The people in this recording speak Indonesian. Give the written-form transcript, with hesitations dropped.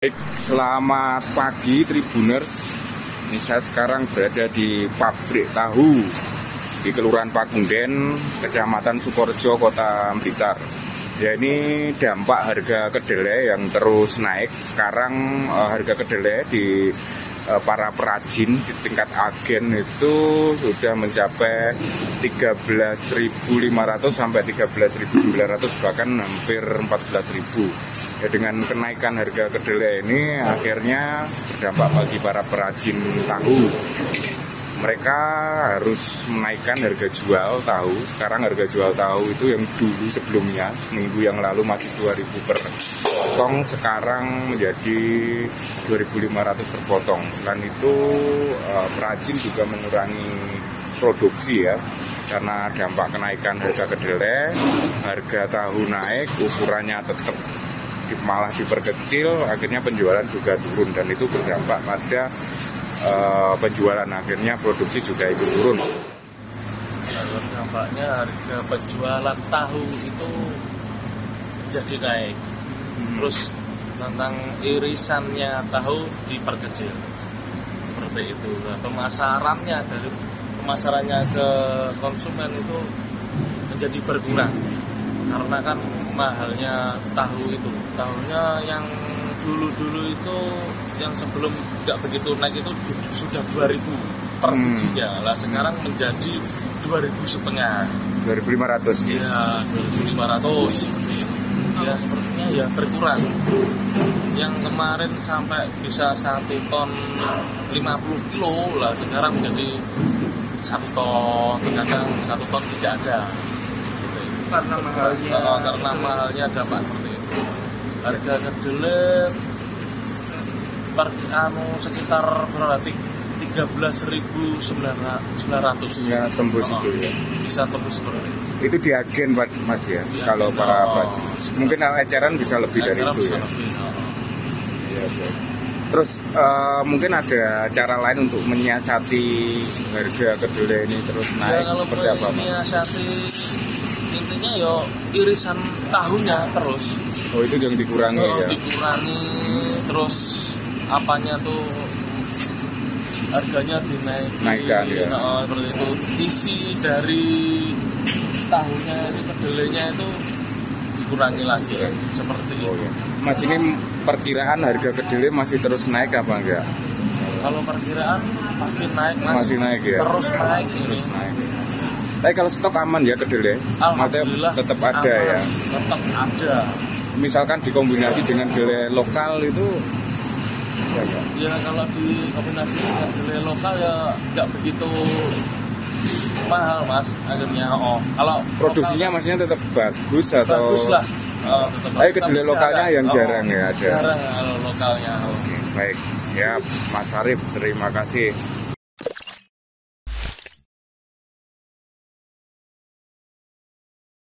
Baik, selamat pagi Tribuners. Ini saya sekarang berada di pabrik tahu di Kelurahan Pagunden, Kecamatan Sukorejo, Kota Blitar. Ya, ini dampak harga kedelai yang terus naik. Sekarang harga kedelai di para perajin di tingkat agen itu sudah mencapai 13.500 sampai 13.900, bahkan hampir 14.000. Ya, dengan kenaikan harga kedelai ini akhirnya berdampak bagi para perajin tahu. Mereka harus menaikkan harga jual tahu. Sekarang harga jual tahu itu yang dulu sebelumnya minggu yang lalu masih 2.000 per potong, sekarang menjadi 2.500 per potong. Selain itu perajin juga mengurangi produksi ya, karena dampak kenaikan harga kedelai. Harga tahu naik, ukurannya tetap malah diperkecil, akhirnya penjualan juga turun, dan itu berdampak pada penjualan, akhirnya produksi juga ikut turun. Dampaknya harga penjualan tahu itu jadi naik. Terus tentang irisannya tahu diperkecil, seperti itu. Nah, pemasarannya ke konsumen itu menjadi berkurang karena kan mahalnya tahu itu. Tahunya yang dulu itu, yang sebelum tidak begitu naik itu sudah 2.000 per bijinya. Lah sekarang menjadi 2.500. 2.500 ya. 2.500 seperti itu. Ya sepertinya ya berkurang. Yang kemarin sampai bisa 1 ton 50 kilo, lah sekarang menjadi 1 ton, kadang 1 ton tidak ada. Karena mahalnya dampak seperti itu. Harga kedelai sekitar berarti 13.900. ya, tembus itu ya. Bisa tembus seperti itu. Itu di agen Mas ya, Di kalau agen, para perajin. Mungkin eceran bisa lebih dari itu bisa ya. lebih, Ya, baik. Terus mungkin ada cara lain untuk menyiasati harga kedelai ini terus naik, kalau seperti apa Mas? menyiasati, intinya yo irisan tahunya terus. Oh, itu yang dikurangi ya? Dikurangi, terus apanya tuh harganya Naikkan ya? Seperti itu. Isi dari tahunya, kedelainya itu dikurangi lagi ya. Seperti itu. Oh, ya. Mas, ini perkiraan harga kedelai masih terus naik apa enggak? Kalau perkiraan pasti naik, Mas. Masih naik ya? Terus naik ini. Terus naik. Tapi kalau stok aman ya kedelai? Alhamdulillah tetap ada aman, ya? Tetap ada. Misalkan dikombinasi dengan kedelai lokal itu ya kalau dikombinasi dengan kedelai lokal ya nggak begitu mahal, Mas, akhirnya. Kalau produksinya maksudnya tetap bagus atau? bagus lah. Tapi kedelai lokalnya yang jarang ya ada? Jarang kalau lokalnya. Oke, baik, siap Mas Arif, terima kasih.